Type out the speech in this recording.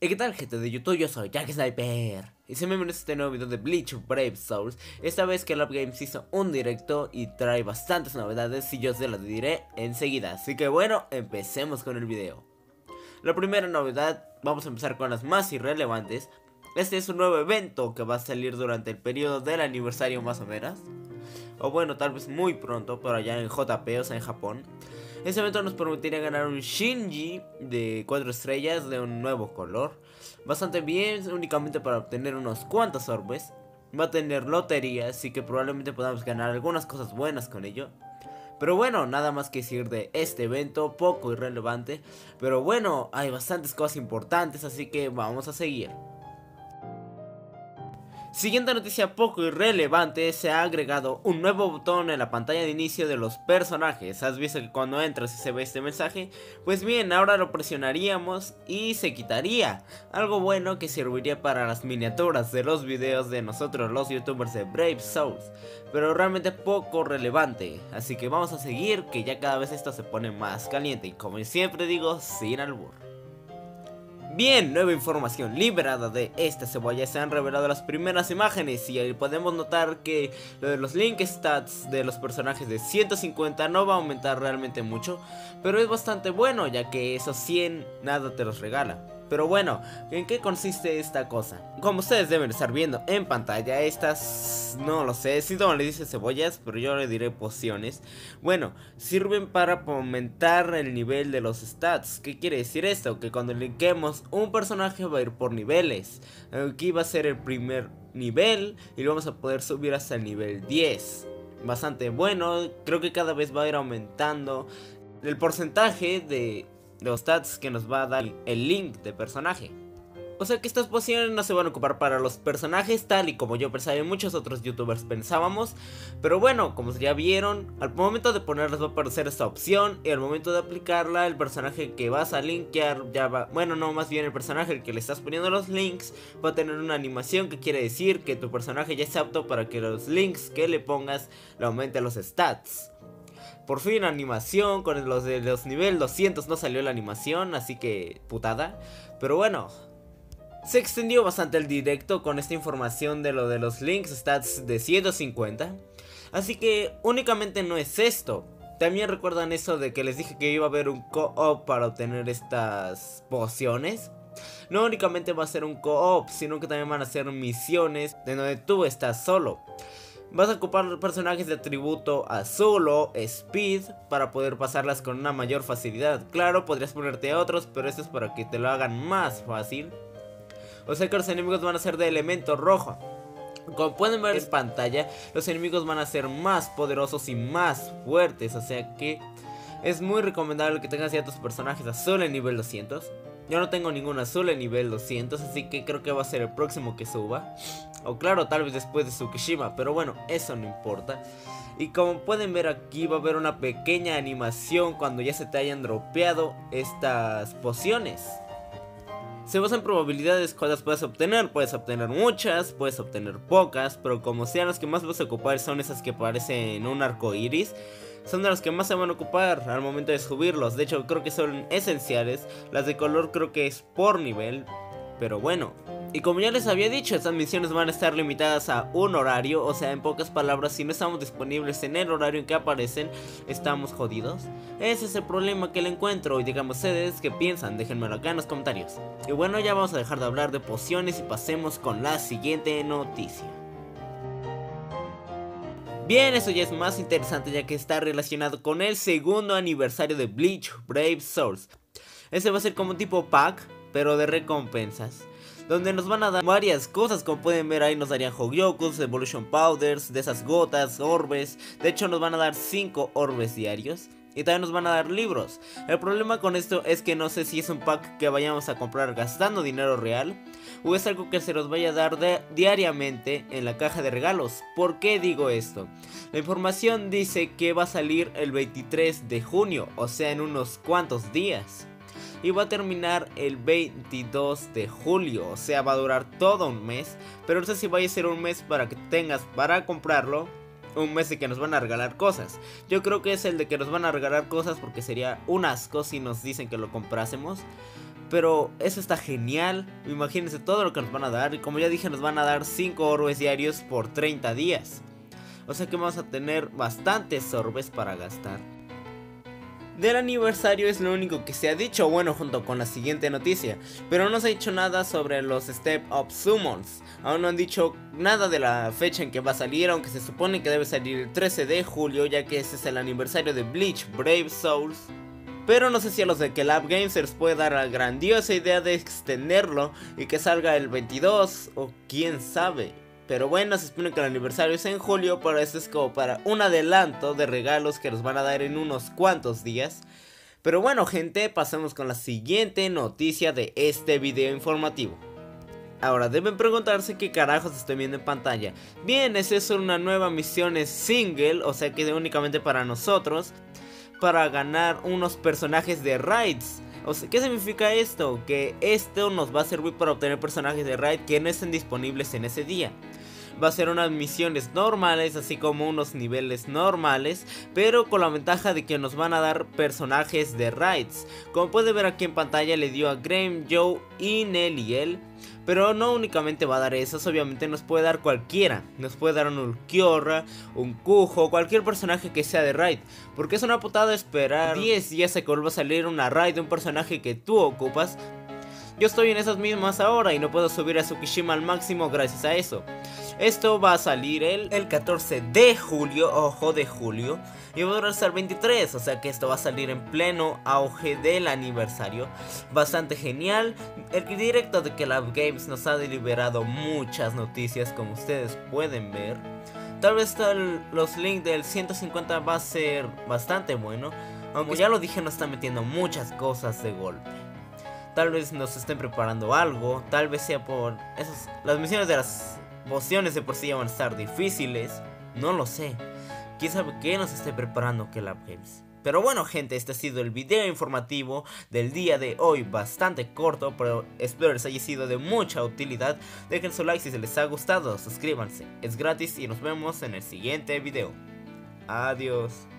¿Qué tal, gente de YouTube? Yo soy Jack Sniper y sean bienvenidos a este nuevo video de Bleach Brave Souls. Esta vez que Love Games hizo un directo y trae bastantes novedades y yo se las diré enseguida. Así que bueno, empecemos con el video. La primera novedad, vamos a empezar con las más irrelevantes. Este es un nuevo evento que va a salir durante el periodo del aniversario más o menos. O bueno, tal vez muy pronto, pero allá en JP, o sea en Japón. Este evento nos permitiría ganar un Shinji de 4 estrellas de un nuevo color. Bastante bien, únicamente para obtener unos cuantos orbes. Va a tener lotería, así que probablemente podamos ganar algunas cosas buenas con ello. Pero bueno, nada más que decir de este evento, poco irrelevante. Pero bueno, hay bastantes cosas importantes, así que vamos a seguir. Siguiente noticia poco irrelevante, se ha agregado un nuevo botón en la pantalla de inicio de los personajes. ¿Has visto que cuando entras y se ve este mensaje? Pues bien, ahora lo presionaríamos y se quitaría. Algo bueno que serviría para las miniaturas de los videos de nosotros los youtubers de Brave Souls. Pero realmente poco relevante, así que vamos a seguir, que ya cada vez esto se pone más caliente y como siempre digo, sin albur. Bien, nueva información liberada de esta cebolla. Se han revelado las primeras imágenes y ahí podemos notar que lo de los link stats de los personajes de 150 no va a aumentar realmente mucho, pero es bastante bueno ya que esos 100 nada te los regala. Pero bueno, ¿en qué consiste esta cosa? Como ustedes deben estar viendo en pantalla, estas, no lo sé, si no le dice cebollas, pero yo le diré pociones. Bueno, sirven para aumentar el nivel de los stats. ¿Qué quiere decir esto? Que cuando linkeemos un personaje va a ir por niveles. Aquí va a ser el primer nivel y lo vamos a poder subir hasta el nivel 10. Bastante bueno, creo que cada vez va a ir aumentando el porcentaje de los stats que nos va a dar el link de personaje. O sea que estas pociones no se van a ocupar para los personajes tal y como yo pensaba y muchos otros youtubers pensábamos. Pero bueno, como ya vieron, al momento de ponerlas va a aparecer esta opción y al momento de aplicarla el personaje que vas a linkear ya va... Bueno, no, más bien el personaje al que le estás poniendo los links va a tener una animación que quiere decir que tu personaje ya es apto para que los links que le pongas le aumenten los stats. Por fin animación, con los de los nivel 200 no salió la animación, así que putada. Pero bueno, se extendió bastante el directo con esta información de lo de los links stats de 150. Así que únicamente no es esto. También recuerdan eso de que les dije que iba a haber un co-op para obtener estas pociones. No únicamente va a ser un co-op, sino que también van a ser misiones de donde tú estás solo. Vas a ocupar personajes de atributo azul o speed para poder pasarlas con una mayor facilidad. Claro, podrías ponerte a otros, pero esto es para que te lo hagan más fácil. O sea que los enemigos van a ser de elemento rojo. Como pueden ver en pantalla, los enemigos van a ser más poderosos y más fuertes. O sea que es muy recomendable que tengas ya tus personajes azul en nivel 200. Yo no tengo ningún azul en nivel 200, así que creo que va a ser el próximo que suba. O claro, tal vez después de Tsukishima, pero bueno, eso no importa. Y como pueden ver aquí va a haber una pequeña animación cuando ya se te hayan dropeado estas pociones. Se basa en probabilidades cuántas puedes obtener muchas, puedes obtener pocas, pero como sean las que más vas a ocupar son esas que parecen en un arco iris. Son de las que más se van a ocupar al momento de subirlos. De hecho creo que son esenciales. Las de color creo que es por nivel. Pero bueno. Y como ya les había dicho, estas misiones van a estar limitadas a un horario. O sea, en pocas palabras, si no estamos disponibles en el horario en que aparecen, estamos jodidos. Ese es el problema que le encuentro. Y digamos ustedes qué piensan, déjenmelo acá en los comentarios. Y bueno, ya vamos a dejar de hablar de pociones y pasemos con la siguiente noticia. Bien, eso ya es más interesante ya que está relacionado con el segundo aniversario de Bleach Brave Souls. Este va a ser como un tipo pack, pero de recompensas, donde nos van a dar varias cosas. Como pueden ver ahí nos darían Hogyokus, Evolution Powders, de esas gotas, orbes. De hecho nos van a dar 5 orbes diarios. Y también nos van a dar libros. El problema con esto es que no sé si es un pack que vayamos a comprar gastando dinero real, o es algo que se nos vaya a dar diariamente en la caja de regalos. ¿Por qué digo esto? La información dice que va a salir el 23 de junio, o sea en unos cuantos días. Y va a terminar el 22 de julio, o sea va a durar todo un mes. Pero no sé si vaya a ser un mes para que tengas para comprarlo, un mes de que nos van a regalar cosas. Yo creo que es el de que nos van a regalar cosas porque sería un asco si nos dicen que lo comprásemos. Pero eso está genial. Imagínense todo lo que nos van a dar. Y como ya dije, nos van a dar 5 orbes diarios por 30 días. O sea que vamos a tener bastantes orbes para gastar. Del aniversario es lo único que se ha dicho, bueno, junto con la siguiente noticia. Pero no se ha dicho nada sobre los Step Up Summons. Aún no han dicho nada de la fecha en que va a salir, aunque se supone que debe salir el 13 de julio, ya que ese es el aniversario de Bleach Brave Souls. Pero no sé si a los de Club Games se les puede dar la grandiosa idea de extenderlo y que salga el 22 o quién sabe. Pero bueno, se supone que el aniversario es en julio, pero esto es como para un adelanto de regalos que nos van a dar en unos cuantos días. Pero bueno gente, pasemos con la siguiente noticia de este video informativo. Ahora deben preguntarse qué carajos estoy viendo en pantalla. Bien, es eso, una nueva misión es single, o sea que es únicamente para nosotros, para ganar unos personajes de raids. O sea, ¿qué significa esto? Que esto nos va a servir para obtener personajes de raid que no estén disponibles en ese día. Va a ser unas misiones normales, así como unos niveles normales, pero con la ventaja de que nos van a dar personajes de raids. Como puede ver aquí en pantalla, le dio a Graham, Joe y Neliel. Pero no únicamente va a dar esos, obviamente nos puede dar cualquiera. Nos puede dar un Ulquiorra, un Kujo, cualquier personaje que sea de raid. Porque es una putada esperar 10 días a que vuelva a salir una raid de un personaje que tú ocupas. Yo estoy en esas mismas ahora y no puedo subir a Tsukishima al máximo gracias a eso. Esto va a salir el 14 de julio, ojo, de julio. Y va a durar hasta el 23, o sea que esto va a salir en pleno auge del aniversario. Bastante genial. El directo de Club Games nos ha deliberado muchas noticias, como ustedes pueden ver. Tal vez los links del 150 va a ser bastante bueno. Aunque ya lo dije, nos están metiendo muchas cosas de golpe. Tal vez nos estén preparando algo, tal vez sea por esos, las misiones de las pociones de por sí ya van a estar difíciles. No lo sé. Quién sabe qué nos esté preparando Club Games. Pero bueno gente, este ha sido el video informativo del día de hoy, bastante corto, pero espero les haya sido de mucha utilidad. Dejen su like si se les ha gustado, suscríbanse, es gratis y nos vemos en el siguiente video. Adiós.